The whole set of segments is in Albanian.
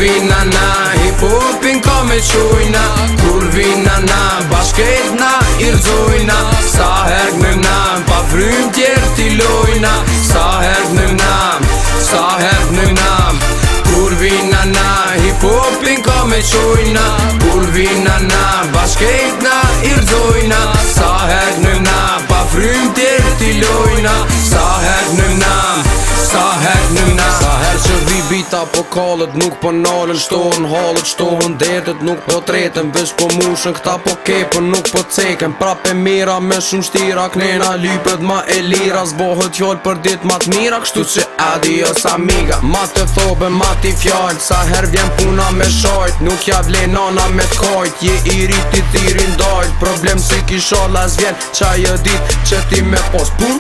vina na hip-hopin ka me qujna, kur vina na bashket na irzojna, sa her gnëm pa vrym tjerë ti lojna, sa her gnëm, sa her gnëm. Kur vina na hip-hopin ka me qujna, kur vina na bashket na irzojna, sa her gnëm pa vrym tjerë ti lojna, sa her gnëm, sa her gnëm. Sa her që vi bita po kallet nuk po nalën, shtohen hallet, shtohen detet, nuk po treten, vesh po mushën, këta po kepën, nuk po ceken. Prape mira me shumë shtira, knena lypet ma e lira, zbohet fjall për dit ma t'mira, kështu që adios amiga. Ma të thobe, ma t'i fjall, sa her vjen puna me shajt, nuk ja vlen nana me t'kajt, je i riti thirin dajt, problem si kisha las vjen, qa jë dit që ti me pos pun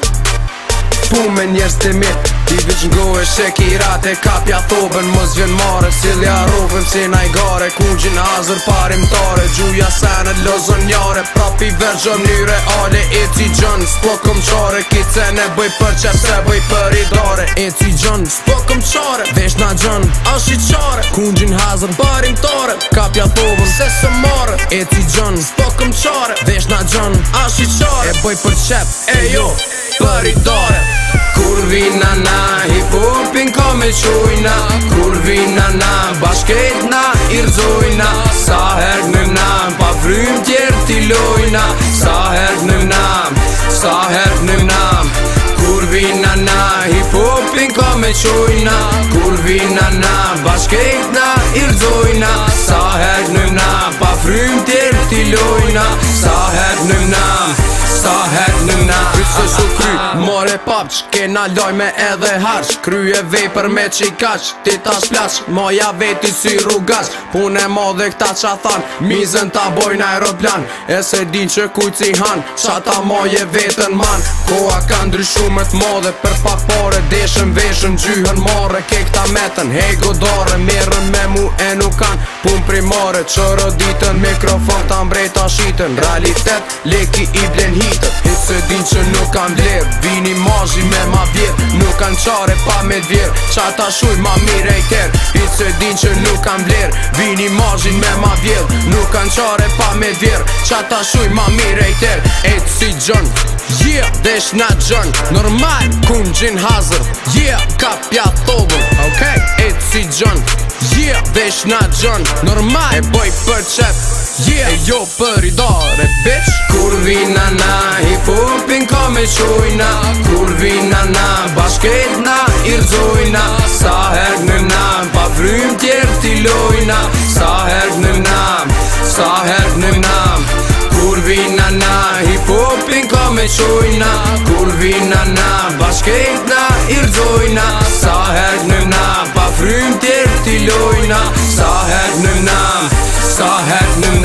me njerës të mirë, ti viq n'gohe shekirat e kapja thoben, mos vjen mare, silja rovën si najgare, kungjin hazër parimtare, gjuja senet lozonjare, prapi vergjo mnyre ale, e ci gjën, s'po këm qare, kice ne bëj për qep se bëj për i dare, e ci gjën, s'po këm qare, vesh na gjën, ashi qare, kungjin hazër parimtare, kapja thoben, se së mare, e ci gjën, s'po këm qare, vesh na gjën, ashi qare, e bëj për qep, e jo, për i dare. Kur vina na hip-hopin ka me qujna, kur vina na bashket na irzojna, sa her gnëm pa vrym tjerë ti lojna, sa her gnëm, sa her gnëm. Kur vina na hip-hopin ka me qujna, kur vina na bashket na irzojna, sa her gnëm pa vrym tjerë ti lojna, sa her gnëm, sa her gnëm. Kryse shu kry, more papq, kena lojme edhe harq, krye vej me qikaq, ti ta shplaq, moja veti si rrugash, pune modhe këta qa than, mizën ta bojnë aeroplan, e se din që kujt si han, qa ta moje vetën man, koha ka ndryshumet modhe, për pak pare, deshën veshën, gjyhën more, ke këta metën, hej godare, merën me mu e nuk kan, pun primare, qërë ditën, mikrofon ta mbrejta shitën, realitet, leki i blen hitët, hit se din që nuk kan vler, vini mazhi me ma vjer, nuk kan qare pa me dvjer, qa ta shuj ma mire i ter, hit se din që nuk kan vler, vini mazhi me ma vjer, nuk kan qare pa me dvjer, qa ta shuj ma mire i ter, e si gjën, yeah, desh na gjën, normal, kungjin hazër, yeah, kapja thobën, okay, e si gjën, yeah, desh na gjën, normal, e bëj për qep, yeah, e jo për i dare, bitch. Kur vina na hip-hopin ka me qujna, kur vina na bashket na irzojna, sa her gnëm pa vrym tjerë ti lojna, sa her gnëm, sa her gnëm. Kur vina na hip-hopin ka me qujna, kur vina na bashket na irzojna, sa her gnëm pa vrym tjerë ti lojna, sa her gnëm, sa her gnëm.